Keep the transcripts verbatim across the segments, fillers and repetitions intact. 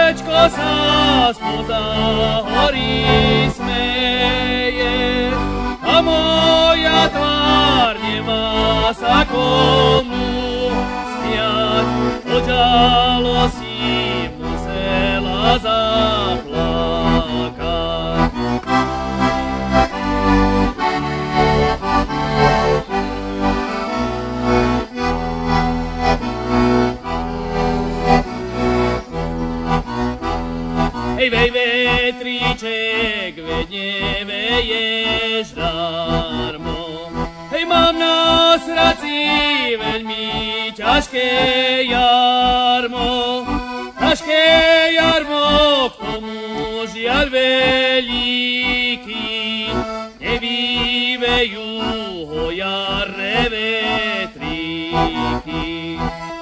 slnečko sa spoza hory smeje a moja tvár nemá sa komu smiať. Od žalosti musela zaplakať. Hej, vej, vetríček, veď neveješ darmo. Hej, mám na srdci veľmi ťažké jarmo. Ťažké jarmo, k tomu žiaľ veľký. Nevyvejú ho jarné vetríky.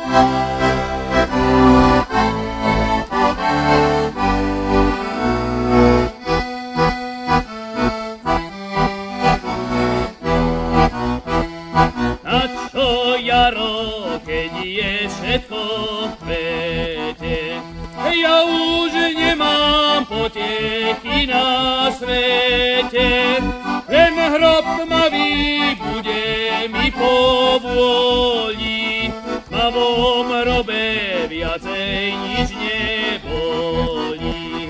Keď je všetko v kvete, ja už nemám potechy na svete. Len hrob tmavý bude mi povoliť, v tmavom hrobe viacej nič nebolí.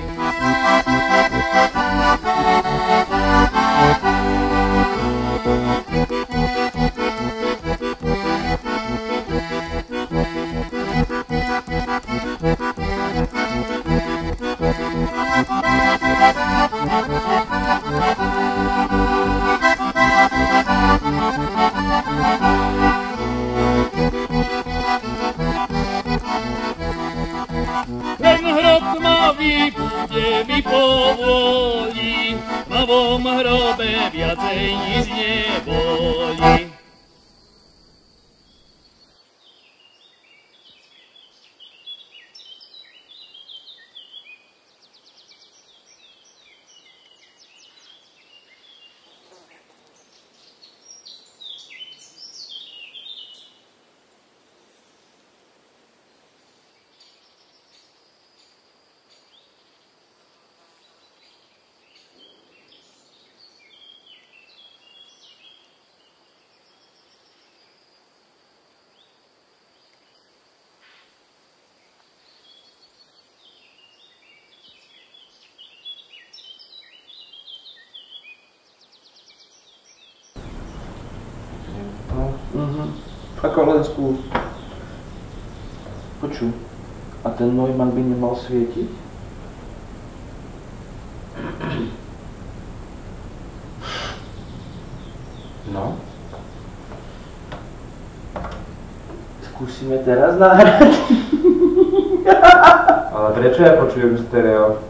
Ten hrob tmavý bude mi povolí, v tmavom hrobe viacej nič nebolí. Mhm. Ako len skús. Počuj, a ten Neumann by nemal svietiť? No. Skúsime teraz nahrať. Ale prečo ja počujem stereo?